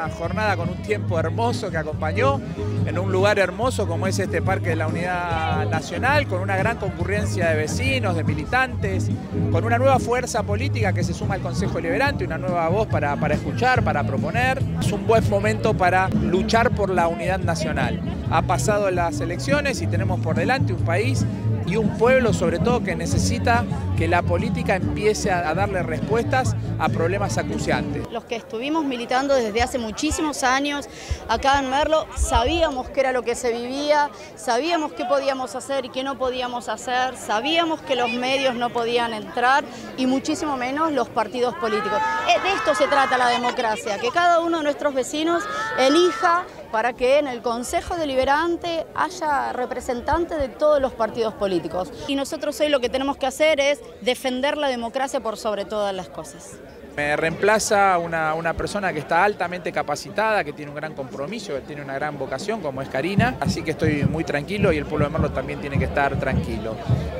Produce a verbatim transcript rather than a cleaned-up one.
una jornada con un tiempo hermoso que acompañó, en un lugar hermoso como es este Parque de la Unidad Nacional, con una gran concurrencia de vecinos, de militantes, con una nueva fuerza política que se suma al Consejo Deliberante, una nueva voz para, para escuchar, para proponer. Es un buen momento para luchar por la unidad nacional. Ha pasado las elecciones y tenemos por delante un país y un pueblo sobre todo que necesita que la política empiece a darle respuestas a problemas acuciantes. Los que estuvimos militando desde hace muchísimos años acá en Merlo sabíamos qué era lo que se vivía, sabíamos qué podíamos hacer y qué no podíamos hacer, sabíamos que los medios no podían entrar y muchísimo menos los partidos políticos. De esto se trata la democracia, que cada uno de nuestros vecinos elija para que en el Consejo Deliberante haya representantes de todos los partidos políticos. Y nosotros hoy lo que tenemos que hacer es defender la democracia por sobre todas las cosas. Me reemplaza una, una persona que está altamente capacitada, que tiene un gran compromiso, que tiene una gran vocación, como es Karina, así que estoy muy tranquilo y el pueblo de Merlo también tiene que estar tranquilo.